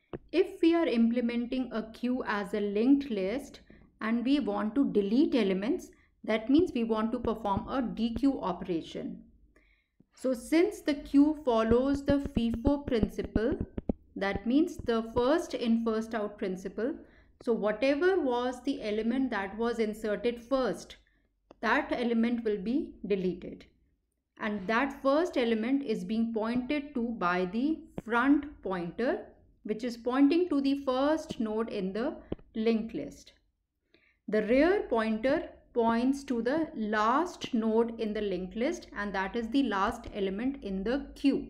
If we are implementing a queue as a linked list and we want to delete elements, that means we want to perform a dequeue operation. So since the queue follows the FIFO principle, that means the first in first out principle, so whatever was the element that was inserted first, that element will be deleted. And that first element is being pointed to by the front pointer, which is pointing to the first node in the linked list. The rear pointer points to the last node in the linked list, and that is the last element in the queue.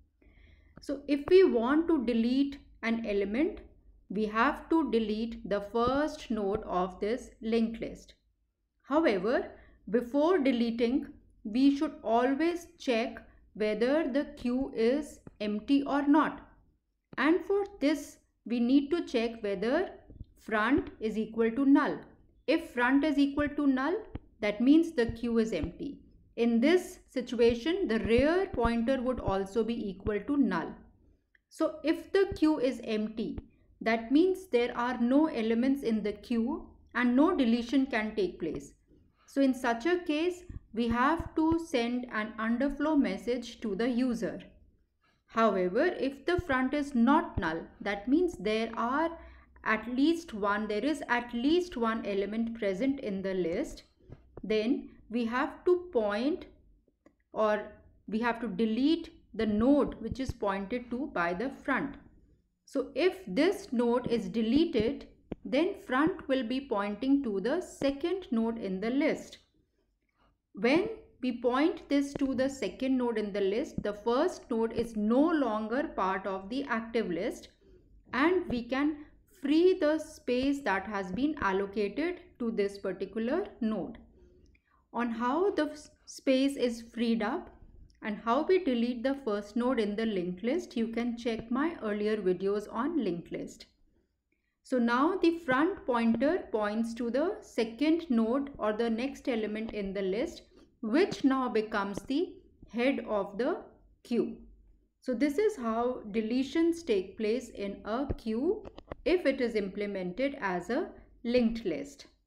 So if we want to delete an element, we have to delete the first node of this linked list. However, before deleting, we should always check whether the queue is empty or not. And for this, we need to check whether front is equal to null. If front is equal to null, that means the queue is empty. In this situation, the rear pointer would also be equal to null. So if the queue is empty, that means there are no elements in the queue and no deletion can take place. So in such a case, we have to send an underflow message to the user. However, if the front is not null, that means there is at least one element present in the list, then we have to point or we have to delete the node which is pointed to by the front. So if this node is deleted, then front will be pointing to the second node in the list. When we point this to the second node in the list, the first node is no longer part of the active list and we can free the space that has been allocated to this particular node. On how the space is freed up and how we delete the first node in the linked list, you can check my earlier videos on linked list. So now the front pointer points to the second node or the next element in the list, which now becomes the head of the queue. So this is how deletions take place in a queue if it is implemented as a linked list.